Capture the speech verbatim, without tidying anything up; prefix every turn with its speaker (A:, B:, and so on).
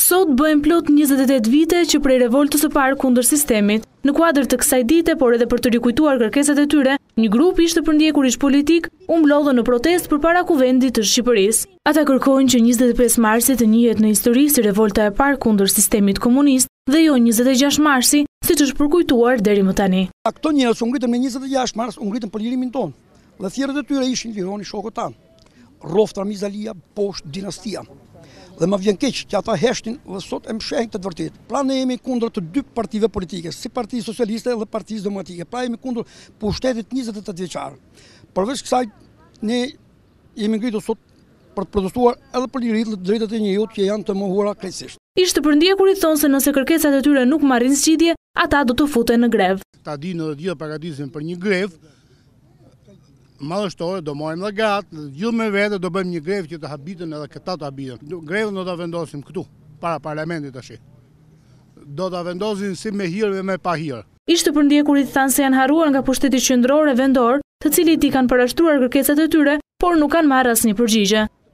A: Sot bëjmë plot njëzet e tetë vite që prej revoltës së parë kundër sistemit. Në kuadër të kësaj dite, por edhe për të rikujtuar kërkesat e tyre, një grup ishte përndjekur ish politik u mblodhën në protestë përpara kuvendit të Shqipërisë. Ata kërkojnë që njëzet e pesë marsit të njihet në histori si revolta e parë kundër sistemit komunist dhe jo njëzet e gjashtë marsi, siç është përkujtuar deri më tani.
B: Këto njerëz u ngritën me njëzet e gjashtë mars, u ngritën për lirimin tonë. Dhe thjerët e tyre ishin lironi shokët tanë. Roftra Mizalia, poshtë dinastia. Dhe më vjen keq që ata heshtin dhe sot e mshehin të vërtetë. Pra ne jemi kundër të dy partive politike, si Partia Socialiste dhe Partia Demokratike. Pra jemi kundër pushtetit njëzet e tetë vjeçar. Përveç kësaj, ne jemi ngritur sot për të protestuar edhe për liritë dhe drejtat e njerëzit që janë të mohuara krejtësisht.
A: Ishte përndjekurit thonë se nëse kërkesat e tyre nuk marrin zgjidhje, ata do të futen në grevë.
C: Ta dinë dhe gjithë përgatisin për një grevë, madhështore do marrim dhe gratë, gjithë me vete do bëjmë një grevë që të habitën edhe këta të habitën. Grevën do të vendosim këtu, para parlamentit tash. Do të vendosim si me hirë dhe me pa hirë.
A: Ishte përndjekurit thanë se janë harruar nga pushteti qendror e vendor, të cilit i kanë parashtruar kërkesat e tyre, por nuk kanë marrë asnjë përgjigje.